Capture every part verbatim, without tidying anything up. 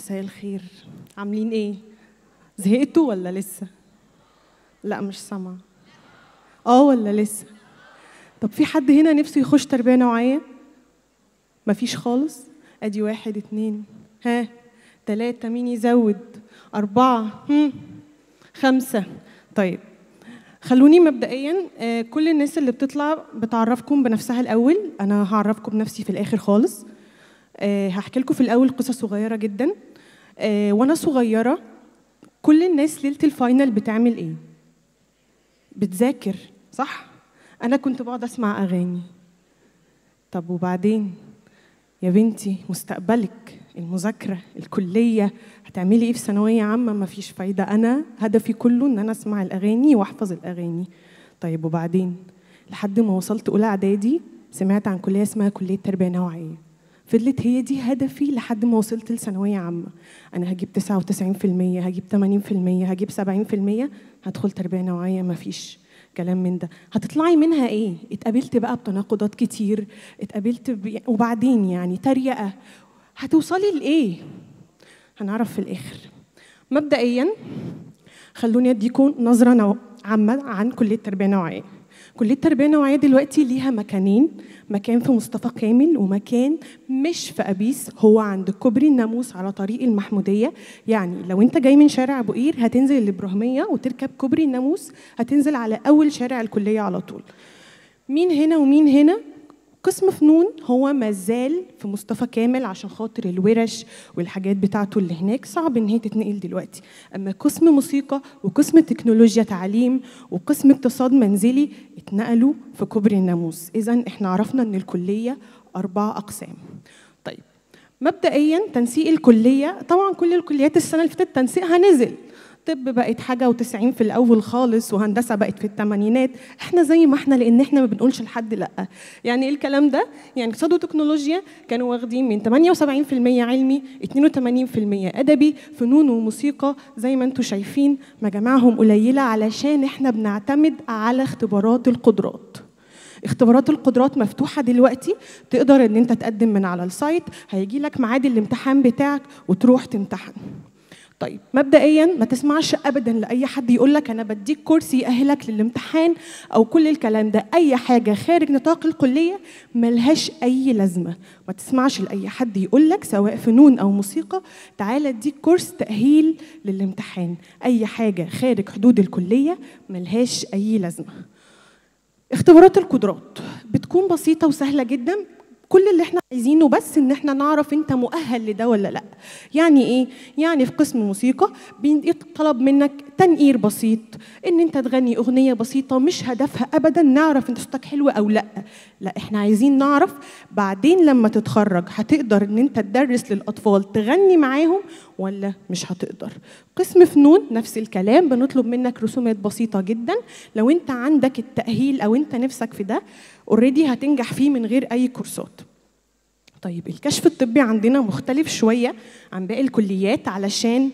مساء الخير، عاملين ايه؟ زهقتوا ولا لسه؟ لا مش سامعه. اه ولا لسه؟ طب في حد هنا نفسه يخش تربيه نوعيه؟ مفيش خالص؟ ادي واحد اتنين ها تلاتة، مين يزود؟ أربعة، هم خمسة. طيب خلوني مبدئيا آه، كل الناس اللي بتطلع بتعرفكم بنفسها الأول. أنا هعرفكم بنفسي في الآخر خالص. آه، هحكي لكم في الأول قصة صغيرة جدا. آه، وأنا صغيرة كل الناس ليلة الفاينل بتعمل إيه؟ بتذاكر، صح؟ أنا كنت بقعد أسمع أغاني. طب وبعدين؟ يا بنتي مستقبلك، المذاكرة، الكلية، هتعملي إيه في ثانوية عامة؟ مفيش فايدة. أنا هدفي كله إن أنا أسمع الأغاني وأحفظ الأغاني. طيب وبعدين؟ لحد ما وصلت أولى إعدادي سمعت عن كلية اسمها كلية تربية نوعية. فضلت هي دي هدفي لحد ما وصلت لثانوية عامة. أنا هجيب تسعة وتسعين في المية، هجيب ثمانين في المية، هجيب سبعين في المية، هدخل تربية نوعية. مفيش كلام من ده. هتطلعي منها ايه؟ اتقابلت بقى بتناقضات كتير، اتقابلت ب... وبعدين يعني تريقة. هتوصلي لايه؟ هنعرف في الاخر. مبدئيا خلوني اديكم نظرة نوع... عامة عن كلية تربية نوعية. كلية تربية نوعية دلوقتي ليها مكانين، مكان في مصطفى كامل ومكان مش في أبيس، هو عند كوبري الناموس على طريق المحمودية. يعني لو انت جاي من شارع أبو قير هتنزل الإبراهيمية وتركب كوبري الناموس، هتنزل على أول شارع الكلية على طول. مين هنا ومين هنا؟ قسم فنون هو مازال في مصطفى كامل عشان خاطر الورش والحاجات بتاعته اللي هناك صعب ان هي تتنقل دلوقتي. اما قسم موسيقى وقسم تكنولوجيا تعليم وقسم اقتصاد منزلي اتنقلوا في كوبري الناموس. اذا احنا عرفنا ان الكليه اربع اقسام. طيب مبدئيا تنسيق الكليه، طبعا كل الكليات السنه اللي فاتت تنسيقها نزل. طب بقت حاجة وتسعين في الأول خالص، وهندسة بقت في الثمانينات. احنا زي ما احنا، لأن احنا ما بنقولش لحد لأ. يعني ايه الكلام ده؟ يعني اقتصاد وتكنولوجيا كانوا واخدين من ثمانية وسبعين في المية علمي، اثنين وثمانين في المية أدبي، فنون وموسيقى زي ما انتم شايفين مجامعهم قليلة علشان احنا بنعتمد على اختبارات القدرات. اختبارات القدرات مفتوحة دلوقتي، تقدر ان انت تقدم من على السايت، هيجي لك ميعاد الامتحان بتاعك وتروح تمتحن. طيب مبدئيا ما تسمعش ابدا لاي حد يقول لك انا بديك كورس يأهلك للامتحان او كل الكلام ده. اي حاجه خارج نطاق الكليه ملهاش اي لازمه. ما تسمعش لاي حد يقول لك سواء فنون او موسيقى تعالى اديك كورس تأهيل للامتحان. اي حاجه خارج حدود الكليه ملهاش اي لازمه. اختبارات القدرات بتكون بسيطه وسهله جدا. كل اللي احنا عايزينه بس ان احنا نعرف انت مؤهل لده ولا لا. يعني ايه؟ يعني في قسم موسيقى بيطلب منك تنقير بسيط، ان انت تغني اغنيه بسيطه، مش هدفها ابدا نعرف انت صوتك حلو او لا. لا، احنا عايزين نعرف بعدين لما تتخرج هتقدر ان انت تدرس للاطفال تغني معاهم ولا مش هتقدر. قسم فنون نفس الكلام، بنطلب منك رسومات بسيطه جدا. لو انت عندك التأهيل او انت نفسك في ده اوريدي هتنجح فيه من غير اي كورسات. طيب الكشف الطبي عندنا مختلف شويه عن باقي الكليات علشان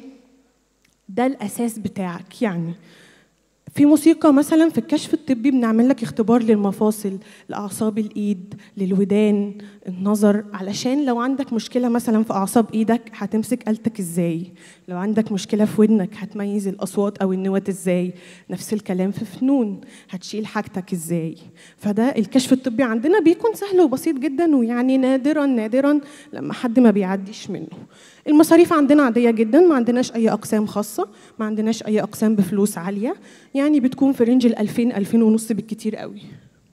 ده الاساس بتاعك. يعني في موسيقى مثلا في الكشف الطبي بنعمل لك اختبار للمفاصل، لاعصاب الايد، للودان، النظر، علشان لو عندك مشكله مثلا في اعصاب ايدك هتمسك آلتك ازاي، لو عندك مشكله في ودنك هتميز الاصوات او النوات ازاي. نفس الكلام في فنون، هتشيل حاجتك ازاي. فده الكشف الطبي عندنا بيكون سهل وبسيط جدا، ويعني نادرا نادرا لما حد ما بيعديش منه. المصاريف عندنا عاديه جدا، ما عندناش اي اقسام خاصه، ما عندناش اي اقسام بفلوس عاليه، يعني بتكون في رينج ال ألفين ألفين ونص بالكتير قوي.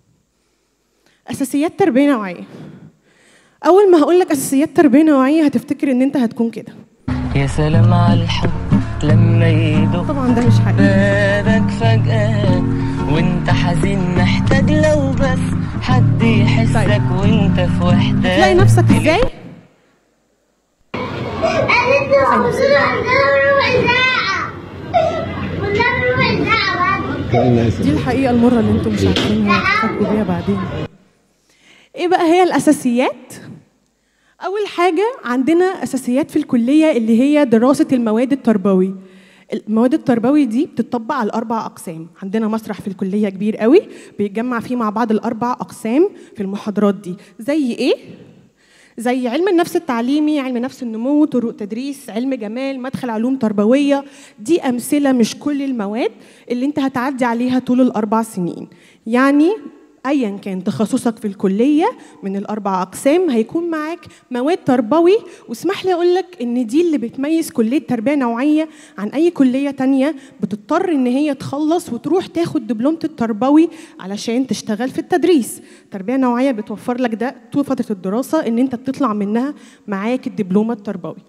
اساسيات تربيه نوعيه. اول ما هقول لك اساسيات تربيه نوعيه هتفتكر ان انت هتكون كده. يا سلام على الحب لما يدق طبعا ده مش حقيقي. بابك فجأة وانت حزين محتاج لو بس حد يحسك. طيب. وانت في وحدة تلاقي نفسك ازاي؟ دي الحقيقة المرة اللي انتم مش عارفينها هتفاجئوا بيها بعدين. ايه بقى هي الأساسيات؟ أول حاجة عندنا أساسيات في الكلية اللي هي دراسة المواد التربوي. المواد التربوي دي بتطبق على الأربع أقسام. عندنا مسرح في الكلية كبير قوي بيتجمع فيه مع بعض الأربع أقسام في المحاضرات دي. زي إيه؟ زي علم النفس التعليمي، علم نفس النمو، طرق تدريس، علم جمال، مدخل علوم تربوية. دي أمثلة مش كل المواد اللي انت هتعدي عليها طول الأربع سنين. يعني أيا كان تخصصك في الكلية من الأربع أقسام هيكون معاك مواد تربوي. واسمح لي أقول لك إن دي اللي بتميز كلية تربية نوعية عن أي كلية تانية بتضطر إن هي تخلص وتروح تاخد دبلومة التربوي علشان تشتغل في التدريس. تربية نوعية بتوفر لك ده طول فترة الدراسة، إن أنت بتطلع منها معاك الدبلومة التربوي.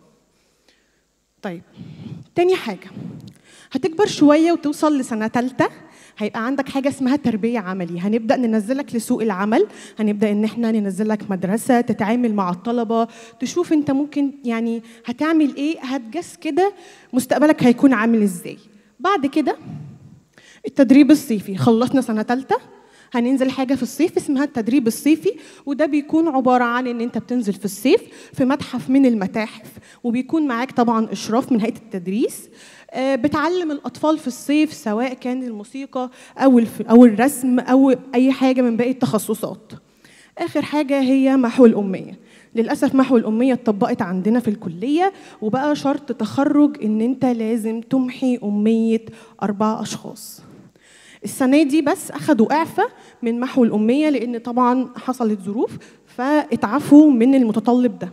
طيب، تاني حاجة، هتكبر شوية وتوصل لسنة تالتة، هيبقى عندك حاجة اسمها تربية عملي. هنبدأ ننزلك لسوق العمل، هنبدأ إن احنا ننزلك مدرسة تتعامل مع الطلبة، تشوف انت ممكن يعني هتعمل ايه، هتجس كده مستقبلك هيكون عامل ازاي. بعد كده التدريب الصيفي، خلصنا سنة تالتة هننزل حاجة في الصيف اسمها التدريب الصيفي، وده بيكون عبارة عن ان انت بتنزل في الصيف في متحف من المتاحف، وبيكون معاك طبعا اشراف من هيئة التدريس. بتعلم الأطفال في الصيف سواء كان الموسيقى أو أو الرسم أو أي حاجة من باقي التخصصات. آخر حاجة هي محو الأمية. للأسف محو الأمية اتطبقت عندنا في الكلية، وبقى شرط تخرج إن أنت لازم تمحي أمية أربع أشخاص. السنة دي بس أخدوا إعفاء من محو الأمية لأن طبعا حصلت ظروف فاتعافوا من المتطلب ده.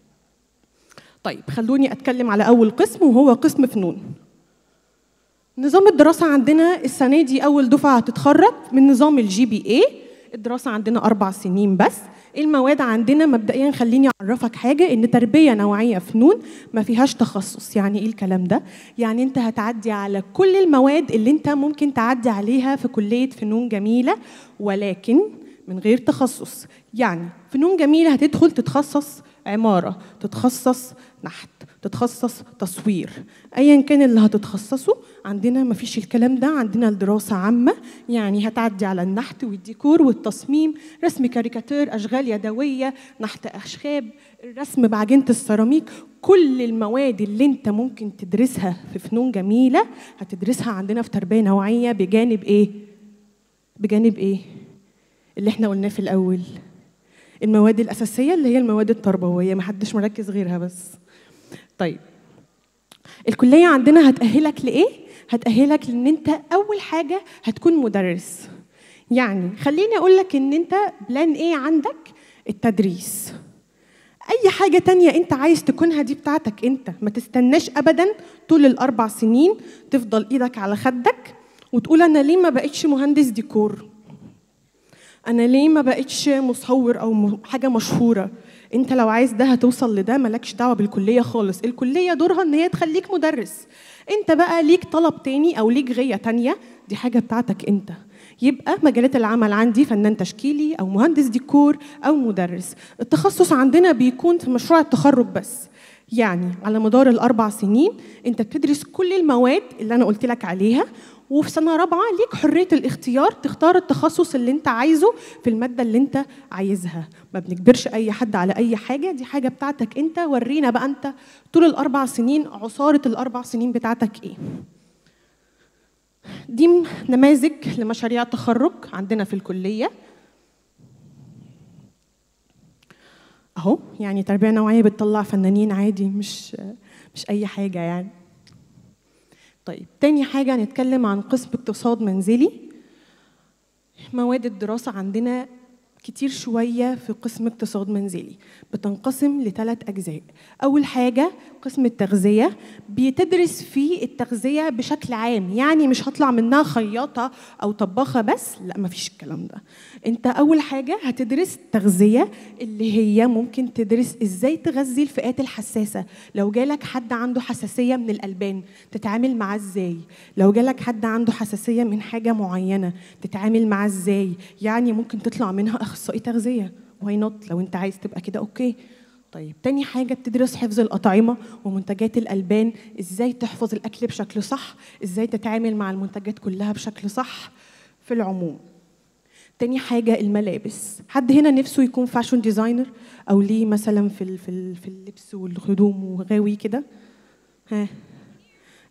طيب، خلوني أتكلم على أول قسم وهو قسم فنون. نظام الدراسة عندنا السنة دي أول دفعة هتتخرج من نظام الجي بي اي. الدراسة عندنا أربع سنين بس. المواد عندنا مبدئيا خليني أعرفك حاجة، إن تربية نوعية فنون ما فيهاش تخصص. يعني إيه الكلام ده؟ يعني أنت هتعدي على كل المواد اللي أنت ممكن تعدي عليها في كلية فنون جميلة، ولكن من غير تخصص. يعني فنون جميلة هتدخل تتخصص عمارة، تتخصص نحت، تتخصص تصوير، ايا كان اللي هتتخصصه. عندنا مفيش الكلام ده، عندنا الدراسه عامه. يعني هتعدي على النحت والديكور والتصميم، رسم كاريكاتير، اشغال يدويه، نحت اخشاب، الرسم بعجينه السيراميك. كل المواد اللي انت ممكن تدرسها في فنون جميله هتدرسها عندنا في تربيه نوعيه، بجانب ايه؟ بجانب ايه؟ اللي احنا قلناه في الاول، المواد الاساسيه اللي هي المواد التربويه، محدش مركز غيرها بس. طيب، الكلية عندنا هتأهلك لإيه؟ هتأهلك لأن أنت أول حاجة هتكون مدرس. يعني خليني أقول لك إن أنت بلان إيه عندك؟ التدريس. أي حاجة تانية أنت عايز تكونها دي بتاعتك أنت، ما تستناش أبداً طول الأربع سنين تفضل إيدك على خدك وتقول أنا ليه ما بقتش مهندس ديكور؟ أنا ليه ما بقتش مصور أو حاجة مشهورة؟ انت لو عايز ده هتوصل لده، مالكش دعوه بالكليه خالص. الكليه دورها ان هي تخليك مدرس. انت بقى ليك طلب تاني او ليك غيه تانيه، دي حاجه بتاعتك انت. يبقى مجالات العمل عندي فنان تشكيلي او مهندس ديكور او مدرس. التخصص عندنا بيكون في مشروع التخرج بس. يعني على مدار الاربع سنين انت بتدرس كل المواد اللي انا قلت لك عليها، وفي سنة رابعة ليك حرية الاختيار تختار التخصص اللي انت عايزه في المادة اللي انت عايزها. ما بنجبرش أي حد على أي حاجة، دي حاجة بتاعتك انت. ورينا بقى انت طول الأربع سنين عصارة الأربع سنين بتاعتك ايه. دي نماذج لمشاريع التخرج عندنا في الكلية. أهو يعني تربية نوعية بتطلع فنانين عادي، مش مش أي حاجة يعني. طيب، تاني حاجة هنتكلم عن قسم اقتصاد منزلي. مواد الدراسة عندنا كتير شوية في قسم اقتصاد منزلي، بتنقسم لثلاث أجزاء. أول حاجة قسم التغذية، بتدرس فيه التغذية بشكل عام. يعني مش هطلع منها خياطة أو طباخة بس، لا مفيش الكلام ده. أنت أول حاجة هتدرس تغذية، اللي هي ممكن تدرس إزاي تغذي الفئات الحساسة. لو جالك حد عنده حساسية من الألبان تتعامل معاه إزاي؟ لو جالك حد عنده حساسية من حاجة معينة تتعامل معاه إزاي؟ يعني ممكن تطلع منها أخصائي تغذية، واي نوت لو أنت عايز تبقى كده أوكي. طيب، تاني حاجة بتدرس حفظ الأطعمة ومنتجات الألبان، إزاي تحفظ الأكل بشكل صح، إزاي تتعامل مع المنتجات كلها بشكل صح في العموم. تاني حاجة الملابس. حد هنا نفسه يكون فاشون ديزاينر أو ليه مثلا في في في اللبس والهدوم وغاوي كده؟ ها،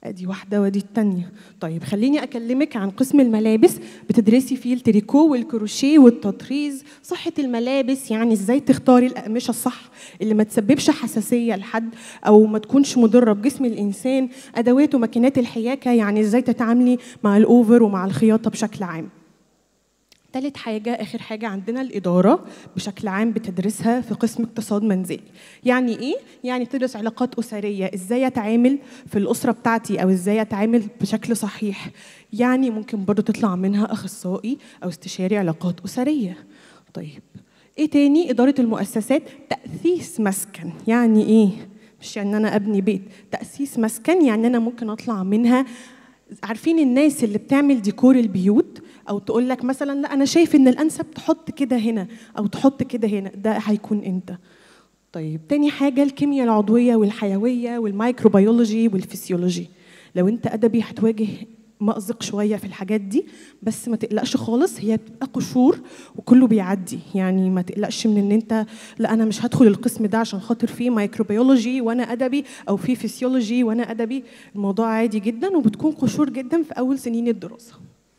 ادي واحده وادي التانيه. طيب خليني اكلمك عن قسم الملابس. بتدرسي فيه التريكو والكروشيه والتطريز، صحه الملابس، يعني ازاي تختاري الاقمشه الصح اللي ما تسببش حساسيه لحد او ما تكونش مضره بجسم الانسان، ادوات وماكينات الحياكه، يعني ازاي تتعاملي مع الاوفر ومع الخياطه بشكل عام. ثالث حاجة آخر حاجة عندنا الإدارة بشكل عام، بتدرسها في قسم اقتصاد منزلي. يعني إيه؟ يعني تدرس علاقات أسرية، إزاي أتعامل في الأسرة بتاعتي أو إزاي أتعامل بشكل صحيح. يعني ممكن برضو تطلع منها أخصائي أو استشاري علاقات أسرية. طيب إيه تاني؟ إدارة المؤسسات، تأسيس مسكن. يعني إيه؟ مش يعني أنا أبني بيت، تأسيس مسكن يعني أنا ممكن أطلع منها. عارفين الناس اللي بتعمل ديكور البيوت او تقول لك مثلا لا انا شايف ان الانسب تحط كده هنا او تحط كده هنا، ده هيكون انت. طيب تاني حاجه الكيمياء العضويه والحيويه والميكروبيولوجي والفسيولوجي. لو انت ادبي هتواجه مأزق شويه في الحاجات دي، بس ما تقلقش خالص، هي بتبقى قشور وكله بيعدي. يعني ما تقلقش من ان انت لا انا مش هدخل القسم ده عشان خاطر فيه ميكروبيولوجي وانا ادبي او فيه فسيولوجي وانا ادبي. الموضوع عادي جدا وبتكون قشور جدا في اول سنين الدراسه.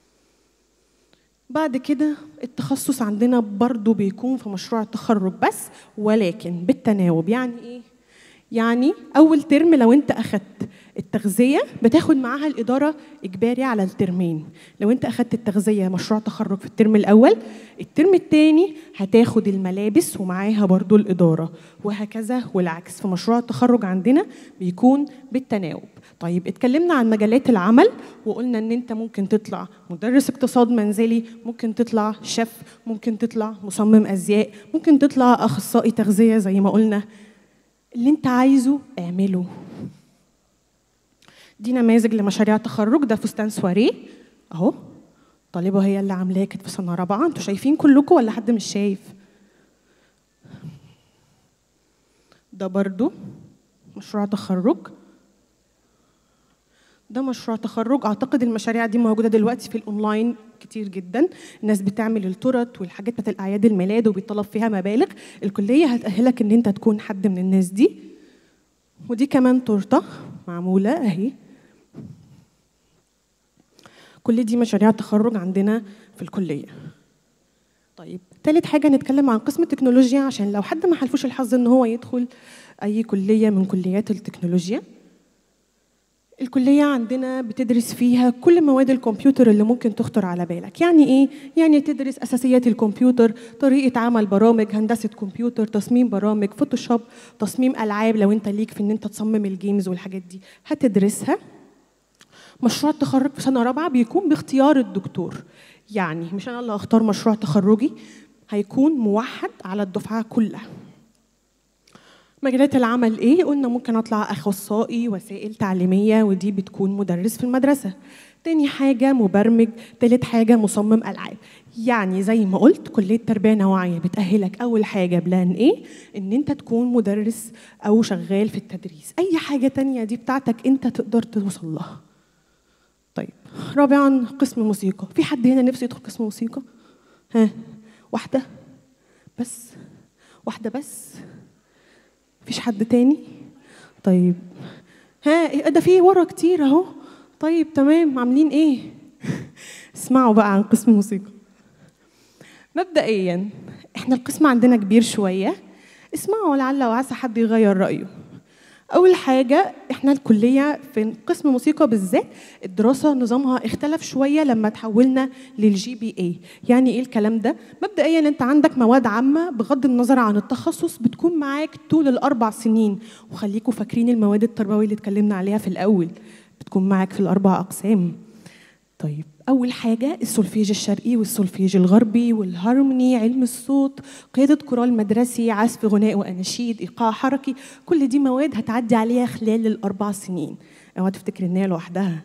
بعد كده التخصص عندنا برضو بيكون في مشروع التخرج بس، ولكن بالتناوب. يعني ايه؟ يعني اول ترم لو انت اخدت التغذيه بتاخد معاها الاداره اجباري على الترمين. لو انت اخدت التغذيه مشروع تخرج في الترم الاول، الترم الثاني هتاخد الملابس ومعاها برضو الاداره، وهكذا والعكس. في مشروع التخرج عندنا بيكون بالتناوب. طيب اتكلمنا عن مجالات العمل وقلنا ان انت ممكن تطلع مدرس اقتصاد منزلي، ممكن تطلع شيف، ممكن تطلع مصمم ازياء، ممكن تطلع اخصائي تغذيه زي ما قلنا. اللي انت عايزه اعمله. دي نماذج لمشاريع تخرج. ده فستان سواريه اهو، طالبه هي اللي عاملاه، كانت في سنه رابعه. انتوا شايفين كلكم ولا حد مش شايف؟ ده برضو مشروع تخرج. ده مشروع تخرج. اعتقد المشاريع دي موجوده دلوقتي في الاونلاين كتير جدا. الناس بتعمل التورت والحاجات بتاعت الاعياد الميلاد وبيطلب فيها مبالغ. الكليه هتاهلك ان انت تكون حد من الناس دي. ودي كمان تورته معموله اهي. كل دي مشاريع تخرج عندنا في الكليه. طيب ثالث حاجه نتكلم عن قسم التكنولوجيا، عشان لو حد ما حلفوش الحظ ان هو يدخل اي كليه من كليات التكنولوجيا. الكلية عندنا بتدرس فيها كل مواد الكمبيوتر اللي ممكن تخطر على بالك. يعني إيه؟ يعني تدرس أساسيات الكمبيوتر، طريقة عمل برامج، هندسة كمبيوتر، تصميم برامج، فوتوشوب، تصميم ألعاب لو أنت ليك في إن أنت تصمم الجيمز والحاجات دي هتدرسها. مشروع التخرج في سنة رابعة بيكون باختيار الدكتور. يعني مش أنا اللي هختار مشروع تخرجي، هيكون موحد على الدفعة كلها. مجالات العمل ايه؟ قلنا ممكن اطلع اخصائي وسائل تعليميه، ودي بتكون مدرس في المدرسه. تاني حاجه مبرمج. تالت حاجه مصمم العاب. يعني زي ما قلت كليه تربيه نوعيه بتاهلك اول حاجه بلان ايه؟ ان انت تكون مدرس او شغال في التدريس. اي حاجه تانية دي بتاعتك انت تقدر توصل لها. طيب رابعا قسم موسيقى. في حد هنا نفسه يدخل قسم موسيقى؟ ها واحده بس، واحده بس، مفيش حد تاني؟ طيب ها ده في ورا كتير اهو. طيب تمام، عاملين ايه؟ اسمعوا بقى عن قسم موسيقى. مبدئيا احنا القسم عندنا كبير شويه، اسمعوا لعل وعسى حد يغير رايه. اول حاجه احنا الكليه في قسم موسيقى بالذات الدراسه نظامها اختلف شويه لما تحولنا للجي بي اي. يعني ايه الكلام ده؟ مبدئيا انت عندك مواد عامه بغض النظر عن التخصص بتكون معاك طول الاربع سنين، وخليكم فاكرين المواد التربويه اللي اتكلمنا عليها في الاول بتكون معاك في الاربع اقسام. طيب أول حاجة السولفيج الشرقي والسولفيج الغربي والهارموني، علم الصوت، قيادة كورال مدرسي، عزف غناء وأناشيد، إيقاع حركي. كل دي مواد هتعدي عليها خلال الأربع سنين، اوعى تفتكر إن هي لوحدها.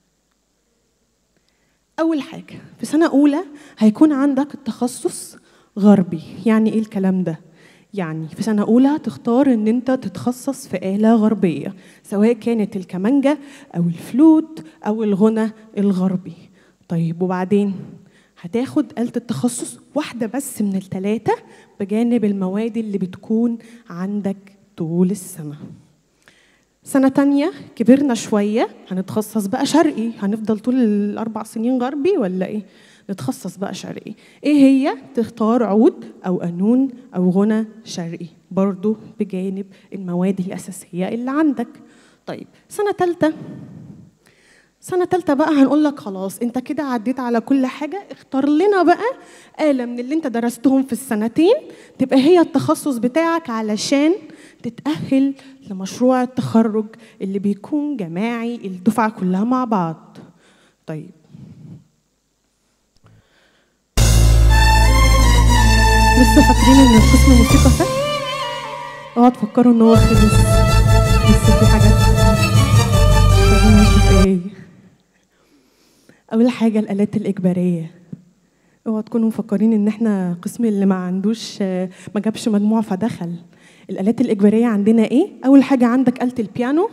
أول حاجة في سنة أولى هيكون عندك التخصص غربي. يعني إيه الكلام ده؟ يعني في سنة أولى تختار إن أنت تتخصص في آلة غربية، سواء كانت الكمانجة أو الفلوت أو الغنى الغربي. طيب وبعدين هتاخد آلة التخصص واحدة بس من الثلاثة بجانب المواد اللي بتكون عندك طول السنة. سنة تانية كبرنا شوية، هنتخصص بقى شرقي. هنفضل طول الأربع سنين غربي ولا إيه؟ نتخصص بقى شرقي. إيه هي؟ تختار عود أو قانون أو غنى شرقي، برضو بجانب المواد الأساسية اللي عندك. طيب سنة تالتة، سنة تالتة بقى هنقول لك خلاص انت كده عديت على كل حاجة، اختار لنا بقى آلة من اللي انت درستهم في السنتين تبقى هي التخصص بتاعك علشان تتأهل لمشروع التخرج اللي بيكون جماعي الدفعة كلها مع بعض. طيب لسه فاكرين ان القسم موسيقى سهل؟ اوعوا تفكروا ان هو خلص، لسه في حاجات. خلينا نشوف ايه. اول حاجه الآلات الإجبارية. اوعوا تكونوا مفكرين ان احنا قسم اللي ما عندوش ما جابش مجموع فدخل. الآلات الإجبارية عندنا ايه؟ اول حاجه عندك آلة البيانو.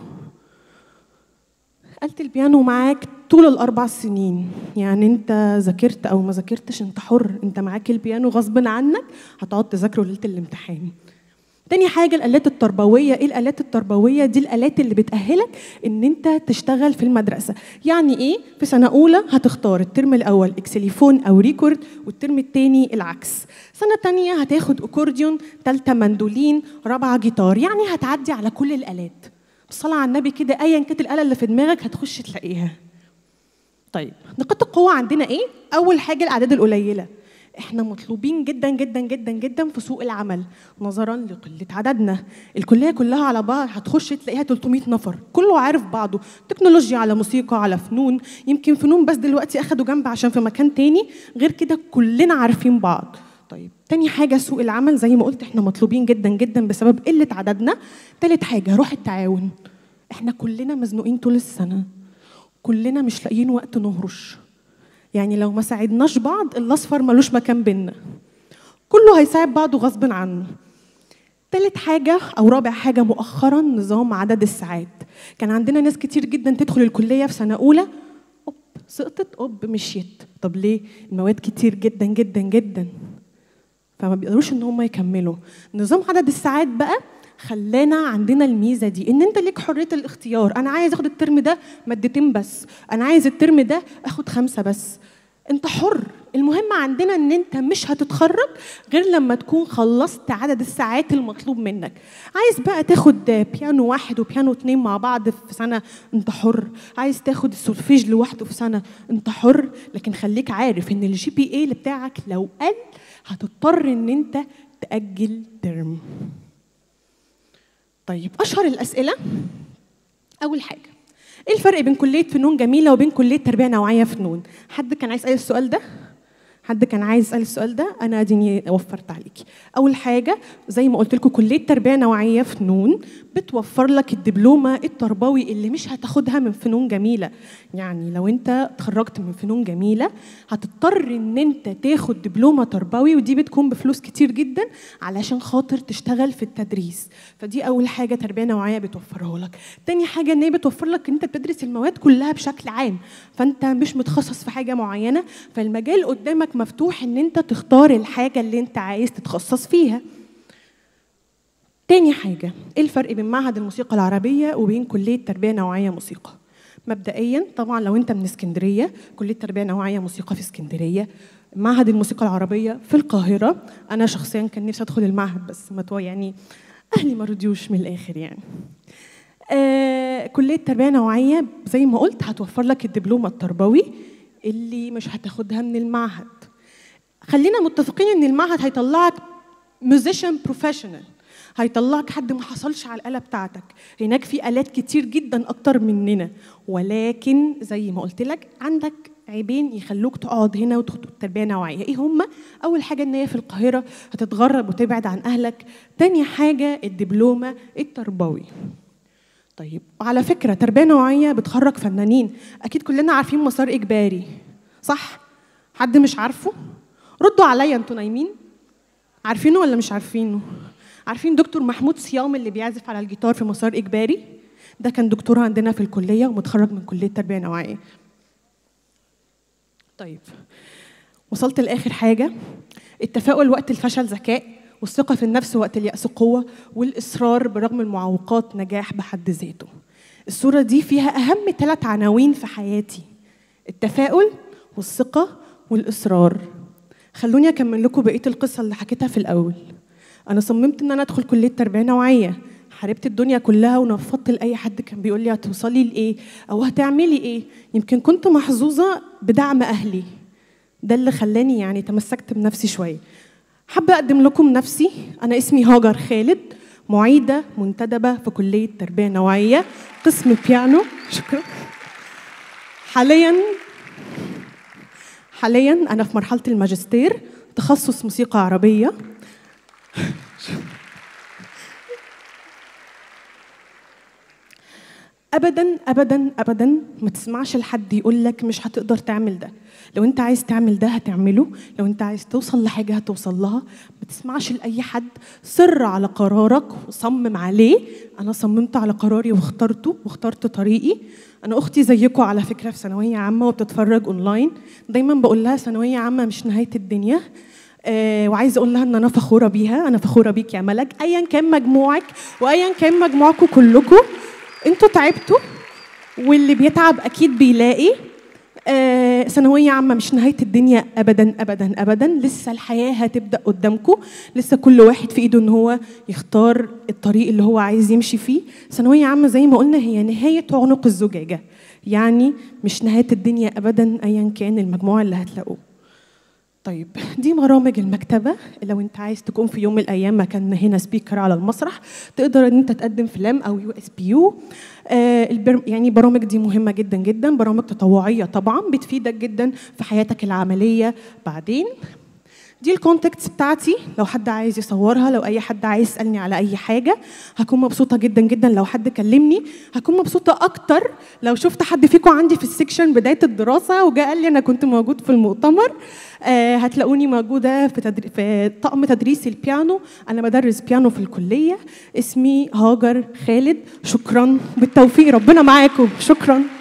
آلة البيانو معاك طول الأربع سنين، يعني أنت ذاكرت أو ما ذاكرتش أنت حر، أنت معاك البيانو غصب عنك، هتقعد تذاكره ليلة الامتحان. تاني حاجة الآلات التربوية. إيه الآلات التربوية؟ دي الآلات اللي بتأهلك إن أنت تشتغل في المدرسة. يعني إيه؟ في سنة أولى هتختار الترم الأول إكسليفون أو ريكورد، والترم التاني العكس. سنة تانية هتاخد أكورديون، تالتة مندولين، رابعة جيتار، يعني هتعدي على كل الآلات. بالصلاة على النبي كده أيا كانت الآلة اللي في دماغك هتخش تلاقيها. طيب نقاط القوة عندنا إيه؟ أول حاجة الأعداد القليلة. إحنا مطلوبين جدا جدا جدا جدا في سوق العمل نظرا لقلة عددنا. الكلية كلها على بعض هتخش تلاقيها ثلاثمية نفر، كله عارف بعضه، تكنولوجيا على موسيقى على فنون، يمكن فنون بس دلوقتي أخدوا جنب عشان في مكان تاني، غير كده كلنا عارفين بعض. طيب تاني حاجة سوق العمل زي ما قلت احنا مطلوبين جدا جدا بسبب قلة عددنا. تالت حاجة روح التعاون. احنا كلنا مزنوقين طول السنة، كلنا مش لاقيين وقت نهرش، يعني لو ما ساعدناش بعض الأصفر ملوش مكان بينا، كله هيساعد بعضه غصب عنه. تالت حاجة أو رابع حاجة مؤخرا نظام عدد الساعات. كان عندنا ناس كتير جدا تدخل الكلية في سنة أولى أوب سقطت أوب مشيت. طب ليه؟ المواد كتير جدا جدا جدا فما بيقدروش ان هم يكملوا. نظام عدد الساعات بقى خلانا عندنا الميزه دي ان انت ليك حريه الاختيار. انا عايز اخد الترم ده مادتين بس، انا عايز الترم ده اخد خمسه بس، انت حر. المهم عندنا ان انت مش هتتخرج غير لما تكون خلصت عدد الساعات المطلوب منك. عايز بقى تاخد بيانو واحد وبيانو اتنين مع بعض في سنه، انت حر. عايز تاخد السولفيج لوحده في سنه، انت حر. لكن خليك عارف ان الجي بي اي اللي بتاعك لو قل هتضطر ان انت تأجل ترم. طيب اشهر الاسئله. اول حاجه ايه الفرق بين كليه فنون جميله وبين كليه تربيه نوعيه فنون؟ حد كان عايز يسال السؤال ده؟ حد كان عايز يسال السؤال ده؟ انا اديني وفرت عليكي. اول حاجه زي ما قلت لكم كليه تربيه نوعيه فنون بتوفر لك الدبلومه التربوي اللي مش هتاخدها من فنون جميله. يعني لو انت اتخرجت من فنون جميله هتضطر ان انت تاخد دبلومه تربوي، ودي بتكون بفلوس كتير جدا علشان خاطر تشتغل في التدريس. فدي اول حاجه تربيه نوعيه بتوفرها لك. تاني حاجه ان هي بتوفر لك ان انت بتدرس المواد كلها بشكل عام، فانت مش متخصص في حاجه معينه، فالمجال قدامك مفتوح ان انت تختار الحاجه اللي انت عايز تتخصص فيها. تاني حاجه ايه الفرق بين معهد الموسيقى العربيه وبين كليه تربيه نوعيه موسيقى؟ مبدئيا طبعا لو انت من اسكندريه كليه تربيه نوعيه موسيقى في اسكندريه، معهد الموسيقى العربيه في القاهره. انا شخصيا كان نفسي ادخل المعهد بس ما يعني اهلي ما رضيوش من الاخر يعني. آه كليه تربيه نوعيه زي ما قلت هتوفر لك الدبلومه التربوي اللي مش هتاخدها من المعهد. خلينا متفقين ان المعهد هيطلعك ميوزيشن بروفيشنال، هيطلعك حد ما حصلش على الآلة بتاعتك. هناك في آلات كتير جدا أكتر مننا، ولكن زي ما قلت لك عندك عيبين يخلوك تقعد هنا وتاخد تربية نوعية. إيه هما؟ أول حاجة إن هي في القاهرة هتتغرب وتبعد عن أهلك. تاني حاجة الدبلومة التربوي. طيب وعلى فكرة تربية نوعية بتخرج فنانين، أكيد كلنا عارفين مسار إجباري صح؟ حد مش عارفه؟ ردوا عليا انتوا نايمين؟ عارفينه ولا مش عارفينه؟ عارفين دكتور محمود صيام اللي بيعزف على الجيتار في مسار إجباري؟ ده كان دكتور عندنا في الكلية ومتخرج من كلية تربية نوعية. طيب وصلت لآخر حاجة، التفاؤل وقت الفشل ذكاء والثقة في النفس وقت اليأس قوة، والإصرار برغم المعوقات نجاح بحد ذاته. الصورة دي فيها أهم ثلاث عناوين في حياتي: التفاؤل والثقة والإصرار. خلوني أكمل لكم بقية القصة اللي حكيتها في الأول. أنا صممت إن أنا أدخل كلية تربية نوعية، حاربت الدنيا كلها ونفضت لأي حد كان بيقول لي هتوصلي لإيه أو هتعملي إيه. يمكن كنت محظوظة بدعم أهلي، ده اللي خلاني يعني تمسكت بنفسي شوية. حابة أقدم لكم نفسي. أنا اسمي هاجر خالد، معيدة منتدبة في كلية تربية نوعية قسم بيانو. شكرا. حالياً حالياً أنا في مرحلة الماجستير، تخصص موسيقى عربية. أبداً أبداً أبداً ما تسمعش لحد يقول لك مش هتقدر تعمل ده. لو أنت عايز تعمل ده هتعمله، لو أنت عايز توصل لحاجة هتوصل لها. ما تسمعش لأي حد، صر على قرارك وصمم عليه. أنا صممت على قراري واخترته واخترت طريقي. أنا أختي زيكم على فكرة في ثانوية عامة وبتتفرج أونلاين، دايماً بقول لها ثانوية عامة مش نهاية الدنيا. آه وعايزة أقول لها إن أنا فخورة بيها. أنا فخورة بيك يا ملك، أياً كان مجموعك وأياً كان مجموعكم كلكم. انتوا تعبتوا، واللي بيتعب اكيد بيلاقي. آه ثانويه عامه مش نهايه الدنيا ابدا ابدا ابدا. لسه الحياه هتبدا قدامكم، لسه كل واحد في ايده ان هو يختار الطريق اللي هو عايز يمشي فيه. ثانويه عامه زي ما قلنا هي نهايه عنق الزجاجه، يعني مش نهايه الدنيا ابدا ايا كان المجموع اللي هتلاقوه. طيب دي برامج المكتبة. لو انت عايز تكون في يوم من الايام مكان هنا سبيكر على المسرح، تقدر ان انت تقدم في لام او يو اس بي يو. آه يعني برامج دي مهمة جدا جدا، برامج تطوعية طبعا بتفيدك جدا في حياتك العملية بعدين. دي الكونتاكتس بتاعتي لو حد عايز يصورها، لو اي حد عايز يسالني على اي حاجه. هكون مبسوطه جدا جدا لو حد كلمني. هكون مبسوطه اكتر لو شفت حد فيكم عندي في السكشن بدايه الدراسه وجاء قال لي انا كنت موجود في المؤتمر. آه هتلاقوني موجوده في, تدري... في طقم تدريس البيانو. انا بدرس بيانو في الكليه. اسمي هاجر خالد. شكرا، بالتوفيق، ربنا معاكم. شكرا.